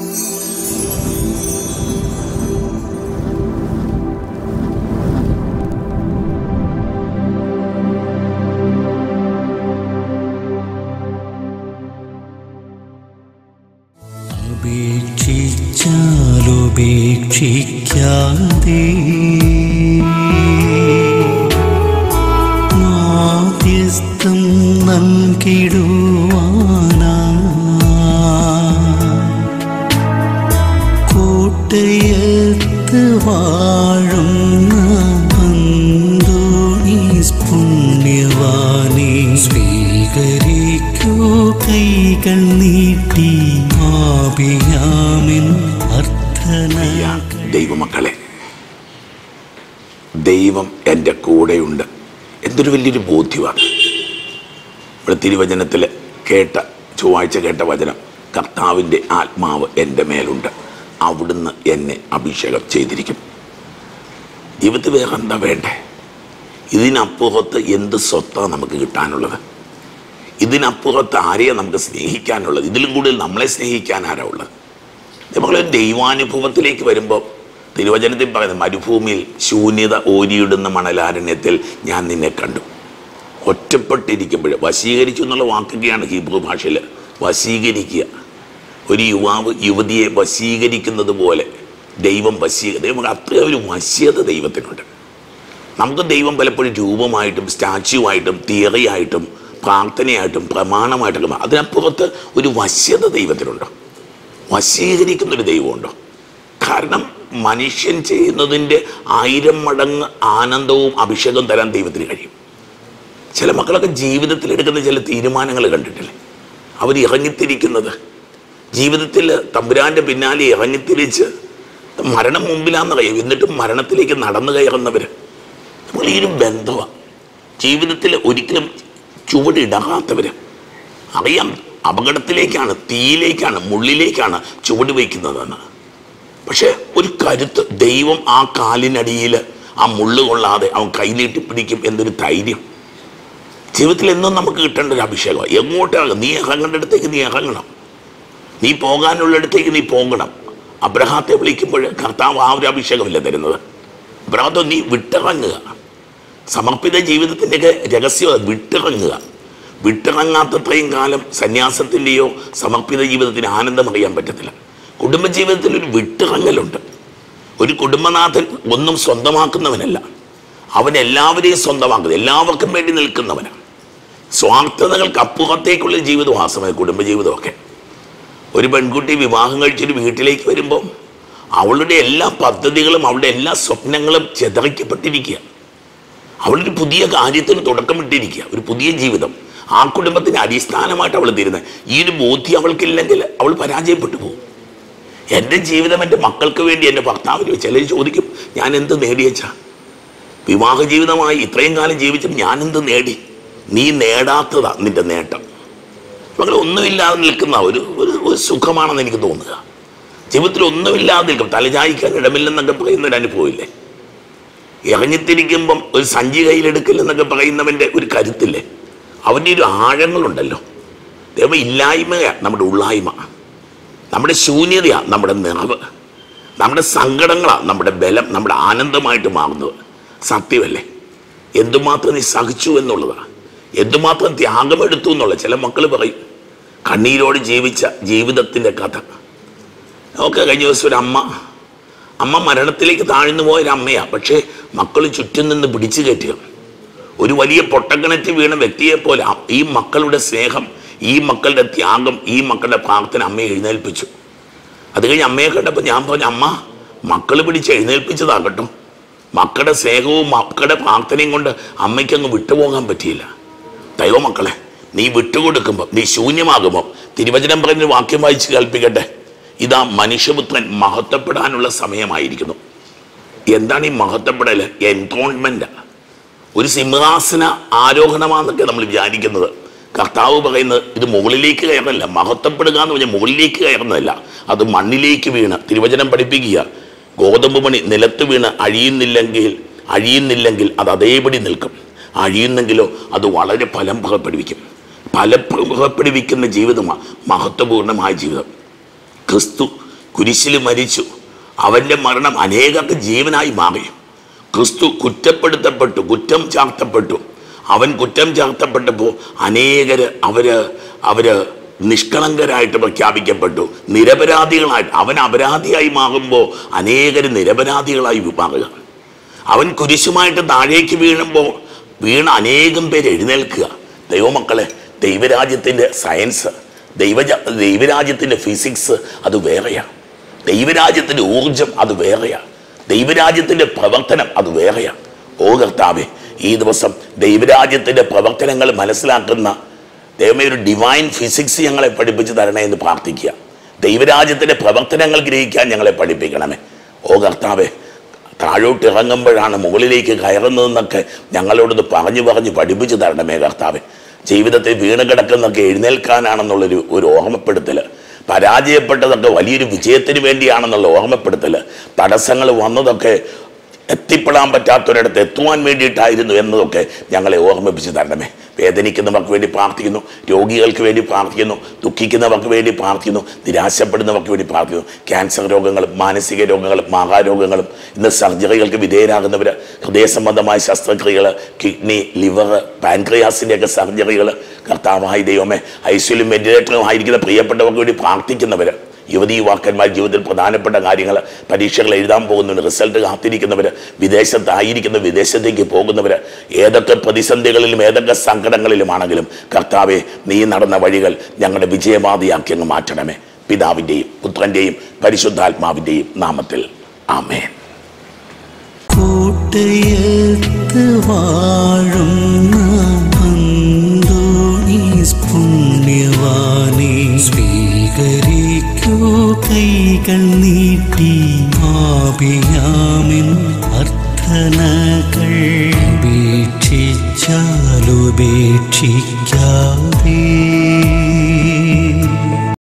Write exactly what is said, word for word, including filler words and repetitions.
ഉപേക്ഷിച്ചാലുപേക്ഷിക്കാതെ മാധ്യസ്ഥം നൽകിടുവാനാ കോട്ടയത്ത് വാഴുന്ന അന്തോണീസ് പുണ്യവാനെ സ്വീകരിക്കൂ കൈകൾ നീട്ടി ദൈവമക്കളെ, ദൈവം എൻ്റെ കൂടെയുണ്ട്. എന്തൊരു വലിയൊരു ബോധ്യമാണ്. ഇവിടെ തിരുവചനത്തിൽ കേട്ട ചൊവ്വാഴ്ച കേട്ട വചനം, കർത്താവിൻ്റെ ആത്മാവ് എൻ്റെ മേലുണ്ട്, അവിടുന്ന് എന്നെ അഭിഷേകം ചെയ്തിരിക്കും. ജീവിതത്തിൽ വേറെ എന്താ വേണ്ടേ? ഇതിനപ്പുറത്ത് എന്ത് സ്വത്താണ് നമുക്ക് കിട്ടാനുള്ളത്? ഇതിനപ്പുറത്ത് ആരെയാണ് നമുക്ക് സ്നേഹിക്കാനുള്ളത്? ഇതിലും കൂടുതൽ നമ്മളെ സ്നേഹിക്കാൻ ആരാ ഉള്ളത്? നമ്മളൊരു ദൈവാനുഭവത്തിലേക്ക് വരുമ്പോൾ തിരുവചനത്തിൽ പറയുന്നത്, മരുഭൂമിയിൽ ശൂന്യത ഓരിയിടുന്ന മണലാരണ്യത്തിൽ ഞാൻ നിന്നെ കണ്ടു. ഒറ്റപ്പെട്ടിരിക്കുമ്പോൾ വശീകരിച്ചു എന്നുള്ള വാക്കൊക്കെയാണ് ഹീബ്രു ഭാഷയിൽ. വശീകരിക്കുക, ഒരു യുവാവ് യുവതിയെ വശീകരിക്കുന്നത് പോലെ ദൈവം വശീക ദൈവം അത്രയും ഒരു വശ്യത ദൈവത്തിനുണ്ട്. നമുക്ക് ദൈവം പലപ്പോഴും രൂപമായിട്ടും സ്റ്റാച്യുവായിട്ടും തിയറിയായിട്ടും പ്രാർത്ഥനയായിട്ടും പ്രമാണമായിട്ടൊക്കെ, അതിനപ്പുറത്ത് ഒരു വശ്യത ദൈവത്തിനുണ്ടോ? വശീകരിക്കുന്നൊരു ദൈവമുണ്ടോ? കാരണം മനുഷ്യൻ ചെയ്യുന്നതിൻ്റെ ആയിരം മടങ്ങ് ആനന്ദവും അഭിഷേകവും തരാൻ ദൈവത്തിന് കഴിയും. ചില മക്കളൊക്കെ ജീവിതത്തിൽ എടുക്കുന്ന ചില തീരുമാനങ്ങൾ കണ്ടിട്ടില്ലേ? അവർ ഇറങ്ങിത്തിരിക്കുന്നത് ജീവിതത്തിൽ തമ്പുരാൻ്റെ പിന്നാലെ ഇറങ്ങിത്തിരിച്ച് മരണം മുമ്പിലാണെന്നറിയാം, എന്നിട്ടും മരണത്തിലേക്ക് നടന്നു കയറുന്നവർ. നമ്മൾ ഈ ഒരു ബന്ധമാണ് ജീവിതത്തിൽ ഒരിക്കലും ചുവടിടാത്തവർ. അറിയാം അപകടത്തിലേക്കാണ്, തീയിലേക്കാണ്, മുള്ളിലേക്കാണ് ചുവട് വയ്ക്കുന്നതെന്ന്. പക്ഷെ ഒരു കരുത്ത്, ദൈവം ആ കാലിനടിയിൽ ആ മുള്ളു കൊള്ളാതെ അവൻ കയ്യിലിട്ട് പിടിക്കും എന്നൊരു ധൈര്യം ജീവിതത്തിൽ എന്നും നമുക്ക് കിട്ടേണ്ട ഒരു അഭിഷേകമാണ്. എങ്ങോട്ടാണ് നീ ഇറങ്ങേണ്ടടുത്തേക്ക് നീ ഇറങ്ങണം, നീ പോകാനുള്ളിടത്തേക്ക് നീ പോകണം. അബ്രഹാത്തെ വിളിക്കുമ്പോൾ കർത്താവ് ആ ഒരു അഭിഷേകമല്ല തരുന്നത്. അബ്രഹാത്തെ നീ വിട്ടിറങ്ങുക. സമർപ്പിത ജീവിതത്തിൻ്റെയൊക്കെ രഹസ്യം വിട്ടിറങ്ങുക. വിട്ടിറങ്ങാത്തത്രയും കാലം സന്യാസത്തിൻ്റെയോ സമർപ്പിത ജീവിതത്തിന് ആനന്ദം അറിയാൻ പറ്റത്തില്ല. കുടുംബജീവിതത്തിൽ ഒരു വിട്ടിറങ്ങലുണ്ട്. ഒരു കുടുംബനാഥൻ ഒന്നും സ്വന്തമാക്കുന്നവനല്ല, അവൻ എല്ലാവരെയും സ്വന്തമാക്കുന്നത്, എല്ലാവർക്കും വേണ്ടി നിൽക്കുന്നവനാണ്. സ്വാർത്ഥതകൾക്ക് അപ്പുറത്തേക്കുള്ള ജീവിതം ആ സമയം കുടുംബജീവിതമൊക്കെ. ഒരു പെൺകുട്ടി വിവാഹം കഴിച്ചൊരു വീട്ടിലേക്ക് വരുമ്പോൾ അവളുടെ എല്ലാ പദ്ധതികളും അവളുടെ എല്ലാ സ്വപ്നങ്ങളും ചെതറിക്കപ്പെട്ടിരിക്കുക. അവളൊരു പുതിയ കാര്യത്തിന് തുടക്കമിട്ടിരിക്കുക, ഒരു പുതിയ ജീവിതം. ആ കുടുംബത്തിന് അടിസ്ഥാനമായിട്ട് അവൾ തീരുന്നത്. ഈ ഒരു ബോധ്യം അവൾക്കില്ലെങ്കിൽ അവൾ പരാജയപ്പെട്ടു പോകും. എൻ്റെ ജീവിതം എൻ്റെ മക്കൾക്ക് വേണ്ടി എൻ്റെ ഭർത്താവിന് ചിലർ ചോദിക്കും, ഞാൻ എന്ത് നേടിയച്ചാ? വിവാഹ ജീവിതമായി ഇത്രയും കാലം ജീവിച്ചും ഞാനെന്ത് നേടി? നീ നേടാത്തതാ നിൻ്റെ നേട്ടം. മകൾ ഒന്നുമില്ലാതെ നിൽക്കുന്ന ഒരു ഒരു സുഖമാണെന്ന് എനിക്ക് തോന്നുക. ജീവിതത്തിൽ ഒന്നുമില്ലാതെ നിൽക്കും, തലചായ്ക്കാൻ ഇടമില്ലെന്നൊക്കെ പറയുന്നൊരു അനുഭവമില്ലേ? ഇറങ്ങിത്തിരിക്കുമ്പം ഒരു സഞ്ചി കയ്യിലെടുക്കില്ലെന്നൊക്കെ പറയുന്നവൻ്റെ ഒരു കരുത്തില്ലേ? അവൻ്റെ ഒരു ആഴങ്ങളുണ്ടല്ലോ. ദൈവം ഇല്ലായ്മയാണ് നമ്മുടെ ഉള്ളായ്മ, നമ്മുടെ ശൂന്യതയാണ് നമ്മുടെ നിറവ്, നമ്മുടെ സങ്കടങ്ങളാണ് നമ്മുടെ ബലം, നമ്മുടെ ആനന്ദമായിട്ട് മാറുന്നത്. സത്യമല്ലേ? എന്തുമാത്രം നീ സഹിച്ചു എന്നുള്ളതാണ്, എന്തുമാത്രം ത്യാഗമെടുത്തു എന്നുള്ളത്. ചില മക്കൾ പറയും കണ്ണീരോട് ജീവിച്ച ജീവിതത്തിൻ്റെ കഥ. നമുക്ക് കഴിഞ്ഞ ദിവസം ഒരു അമ്മ അമ്മ മരണത്തിലേക്ക് താഴ്ന്നു പോയൊരമ്മയാണ്. പക്ഷേ മക്കൾ ചുറ്റും നിന്ന് പിടിച്ചു കയറ്റുക. ഒരു വലിയ പൊട്ടക്കിണറ്റ് വീണ വ്യക്തിയെ പോലെ ഈ മക്കളുടെ സ്നേഹം, ഈ മക്കളുടെ ത്യാഗം, ഈ മക്കളുടെ പ്രാർത്ഥന അമ്മയെ എഴുന്നേൽപ്പിച്ചു. അത് കഴിഞ്ഞ് അമ്മയെ കണ്ടപ്പോൾ ഞാൻ പറഞ്ഞു, അമ്മ മക്കൾ പിടിച്ച് എഴുന്നേൽപ്പിച്ചതാകട്ടോ, മക്കളുടെ സ്നേഹവും മക്കളുടെ പ്രാർത്ഥനയും കൊണ്ട് അമ്മയ്ക്കങ്ങ് വിട്ടുപോകാൻ പറ്റിയില്ല. ദൈവമക്കളെ, നീ വിട്ടുകൊടുക്കുമ്പോൾ, നീ ശൂന്യമാകുമ്പോൾ, തിരുവചനം പറഞ്ഞൊരു വാക്യം വായിച്ച് കേൾപ്പിക്കട്ടെ. ഇതാ മനുഷ്യപുത്രൻ മഹത്വപ്പെടാനുള്ള സമയമായിരിക്കുന്നു. എന്താണ് ഈ മഹത്വപ്പെടൽ? എൻതോൺമെൻ്റാണ്, ഒരു സിംഹാസന ആരോഹണമാണെന്നൊക്കെ നമ്മൾ വിചാരിക്കുന്നത്. കർത്താവ് പറയുന്നത് ഇത് മുകളിലേക്ക് കയറല്ല. മഹത്വപ്പെടുക എന്ന് പറഞ്ഞാൽ മുകളിലേക്ക് കയറുന്നതല്ല, അത് മണ്ണിലേക്ക് വീണ്. തിരുവചനം പഠിപ്പിക്കുക, ഗോതമ്പ് മണി നിലത്ത് വീണ് അഴിയുന്നില്ലെങ്കിൽ അഴിയുന്നില്ലെങ്കിൽ അത് അതേപടി നിൽക്കും, അഴിയുന്നെങ്കിലോ അത് വളരെ ഫലം പുറപ്പെടുവിക്കും. ഫലം പുറപ്പെടുവിക്കുന്ന ജീവിതമാണ് മഹത്വപൂർണമായ ജീവിതം. ക്രിസ്തു കുരിശിൽ മരിച്ചു. അവൻ്റെ മരണം അനേകർക്ക് ജീവനായി മാറി. ക്രിസ്തു കുറ്റപ്പെടുത്തപ്പെട്ടു, കുറ്റം ചാർത്തപ്പെട്ടു. അവൻ കുറ്റം ചാർത്തപ്പെട്ടപ്പോൾ അനേകർ അവര് അവര് നിഷ്കളങ്കരായിട്ട് പ്രഖ്യാപിക്കപ്പെട്ടു, നിരപരാധികളായിട്ട്. അവൻ അപരാധിയായി മാറുമ്പോൾ അനേകർ നിരപരാധികളായി മാറുക. അവൻ കുരിശുമായിട്ട് താഴേക്ക് വീഴുമ്പോൾ വീണ അനേകം പേര് എഴുന്നേൽക്കുക. ദൈവമക്കളെ, ദൈവരാജ്യത്തിൻ്റെ സയൻസ്, ദൈവ ദൈവരാജ്യത്തിൻ്റെ ഫിസിക്സ് അത് വേറെയാണ്. ദൈവരാജ്യത്തിൻ്റെ ഊർജം അത് വേറെയാണ്. ദൈവരാജ്യത്തിൻ്റെ പ്രവർത്തനം അത് വേറെയാണ്. ഓ കർത്താവേ, ഈ ദിവസം ദൈവരാജ്യത്തിൻ്റെ പ്രവർത്തനങ്ങൾ മനസ്സിലാക്കുന്ന ദൈവമേ ഒരു ഡിവൈൻ ഫിസിക്സ് ഞങ്ങളെ പഠിപ്പിച്ച് തരണേ എന്ന് പ്രാർത്ഥിക്കുക. ദൈവരാജ്യത്തിൻ്റെ പ്രവർത്തനങ്ങൾ ഗ്രഹിക്കാൻ ഞങ്ങളെ പഠിപ്പിക്കണമേ. ഓ കർത്താവേ, താഴോട്ട് ഇറങ്ങുമ്പോഴാണ് മുകളിലേക്ക് കയറുന്നതെന്നൊക്കെ ഞങ്ങളോടൊന്ന് പറഞ്ഞു പറഞ്ഞ് പഠിപ്പിച്ച് തരണമേ കർത്താവേ. ജീവിതത്തിൽ വീണ് കിടക്കുന്നതൊക്കെ എഴുന്നേൽക്കാനാണെന്നുള്ളൊരു ഒരു ഓർമ്മപ്പെടുത്തൽ, പരാജയപ്പെട്ടതൊക്കെ വലിയൊരു വിജയത്തിന് വേണ്ടിയാണെന്നുള്ള ഓർമ്മപ്പെടുത്തൽ, തടസ്സങ്ങൾ വന്നതൊക്കെ എത്തിപ്പെടാൻ പറ്റാത്തൊരിടത്ത് എത്തുവാൻ വേണ്ടിയിട്ടായിരുന്നു എന്നതൊക്കെ ഞങ്ങളെ ഓർമ്മിപ്പിച്ച് തരണമേ. വേദനിക്കുന്നവർക്ക് വേണ്ടി പ്രാർത്ഥിക്കുന്നു, രോഗികൾക്ക് വേണ്ടി പ്രാർത്ഥിക്കുന്നു, ദുഃഖിക്കുന്നവർക്ക് വേണ്ടി പ്രാർത്ഥിക്കുന്നു, നിരാശപ്പെടുന്നവർക്ക് വേണ്ടി പ്രാർത്ഥിക്കുന്നു. ക്യാൻസർ രോഗങ്ങളും മാനസിക രോഗങ്ങളും മാഹാരോഗങ്ങളും ഇന്ന് സർജറികൾക്ക് വിധേയരാകുന്നവർ, ഹൃദയ സംബന്ധമായ ശസ്ത്രക്രിയകൾ, കിഡ്നി, ലിവർ, പാൻക്രിയാസിൻ്റെയൊക്കെ സർജറികൾ, കർത്താവായ ദൈവമേ, ഐസിയുലും വെന്റിലേറ്ററും ആയിരിക്കുന്ന പ്രിയപ്പെട്ടവർക്ക് വേണ്ടി പ്രാർത്ഥിക്കുന്നവർ, യുവതി യുവാക്കന്മാർ ജീവിതത്തിൽ പ്രധാനപ്പെട്ട കാര്യങ്ങൾ, പരീക്ഷകൾ എഴുതാൻ പോകുന്നവർ, റിസൾട്ട് കാത്തിരിക്കുന്നവർ, വിദേശത്തായിരിക്കുന്ന വിദേശത്തേക്ക് പോകുന്നവർ, ഏതൊക്കെ പ്രതിസന്ധികളിലും ഏതൊക്കെ സങ്കടങ്ങളിലുമാണെങ്കിലും കർത്താവെ, നീ നടന്ന വഴികൾ ഞങ്ങളുടെ വിജയവാദിയാക്കി അങ്ങ് മാറ്റണമേ. പിതാവിൻ്റെയും പുത്രൻ്റെയും പരിശുദ്ധാത്മാവിൻ്റെയും നാമത്തിൽ ആമേൻ. കൂട്ടയത്ത് വാഴുന്ന അന്തോണീസ് പുണ്യവാനെ സ്വീകരിക്കൂ കൈകൾ നീട്ടി. ആപിയാമിൻ അർത്ഥനകൾ ഉപേക്ഷിച്ചാലുപേക്ഷിക്കാതെ